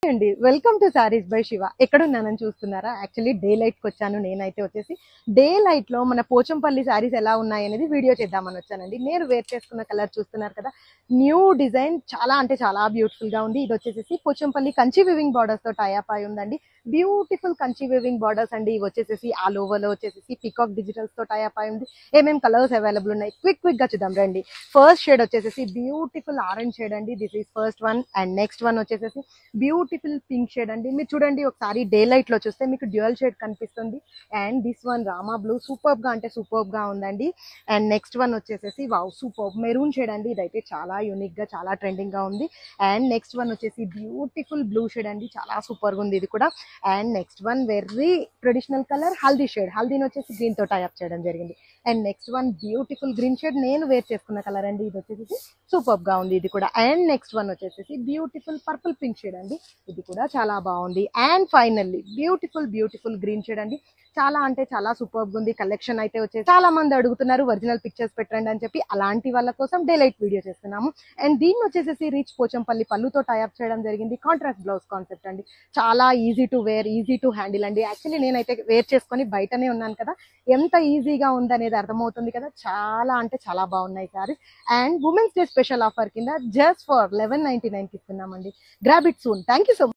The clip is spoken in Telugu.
అండి, welcome to sarees by Shiva. ఎక్కడున్నానని చూస్తున్నారా? యాక్చువల్లీ డే లైట్కి వచ్చాను. నేనైతే వచ్చేసి డే లైట్ లో మన పోచంపల్లి సారీస్ ఎలా ఉన్నాయి అనేది వీడియో చేద్దామని వచ్చానండి. నేను వేర్ చేసుకున్న కలర్ చూస్తున్నారు కదా, న్యూ డిజైన్, చాలా అంటే చాలా బ్యూటిఫుల్ గా ఉంది. ఇది వచ్చేసి పోచంపల్లి కంచి వివింగ్ బార్డర్స్ తో టైఅప్ అయి ఉందండి. బ్యూటిఫుల్ కంచి వివింగ్ బార్డర్స్ అండి. ఇవి వచ్చేసి ఆల్ ఓవర్ లో వచ్చేసి పికాక్ డిజిటల్స్ తో టైఅప్ అయి ఉంది. ఏమేమి కలర్స్ అవైలబుల్ ఉన్నాయి క్విక్ గా చూద్దాం రండి. ఫస్ట్ షేడ్ వచ్చేసి బ్యూటిఫుల్ ఆరెంజ్ షేడ్ అండి. This is first one. And next one వచ్చేసి బ్యూటిఫుల్ పింక్ షేడ్ అండి. మీరు చూడండి ఒకసారి డే లైట్ లో చూస్తే మీకు డ్యూయల్ షేడ్ కనిపిస్తుంది. And this one Rama blue, superb గా అంటే సూపర్బ్ గా ఉందండి. అండ్ నెక్స్ట్ వన్ వచ్చేసి వావ్ సూపర్బ్ మెరూన్ షేడ్ అండి. ఇదైతే చాలా యూనిక్ గా చాలా ట్రెండింగ్ గా ఉంది. అండ్ నెక్స్ట్ వన్ వచ్చేసి బ్యూటిఫుల్ బ్లూ షేడ్ అండి, చాలా సూపర్ గా ఉంది ఇది కూడా. And next one very traditional colour haldi shade, హల్దీని వచ్చేసి గ్రీన్ తో టైఅప్ చేయడం జరిగింది. And next one beautiful green shade, నేను వేర్ చేసుకున్న కలర్ అండి. ఇది వచ్చేసి సూపర్బ్ గా ఉంది ఇది కూడా. అండ్ నెక్స్ట్ వన్ వచ్చేసి బ్యూటిఫుల్ పర్పుల్ పింక్ షేడ్ అండి, ఇది కూడా చాలా బాగుంది. And finally beautiful green shade అండి, చాలా అంటే చాలా సూపర్బ్ ఉంది. కలెక్షన్ అయితే వచ్చేసి చాలా మంది అడుగుతున్నారు ఒరిజినల్ పిక్చర్స్ పెట్టండి అని చెప్పి, అలాంటి వాళ్ళ కోసం డే లైట్ వీడియో చేస్తున్నాము. అండ్ దీన్ని వచ్చేసి రీచ్ పోచంపల్లి పళ్ళుతో టైఅప్ చేయడం జరిగింది. కాంట్రాస్ట్ బ్లౌజ్ కాన్సెప్ట్ అండి, చాలా easy to wear, easy to handle అండి. యాక్చువల్లీ నేనైతే వేర్ చేసుకొని బయటనే ఉన్నాను కదా, ఎంత ఈజీగా ఉందనేది అర్థమవుతుంది కదా. చాలా అంటే చాలా బాగున్నాయి sarees. And women's day special offer కింద జస్ట్ ఫర్ 1199 కి ఇస్తున్నామండి. Grab it soon. Thank you so much.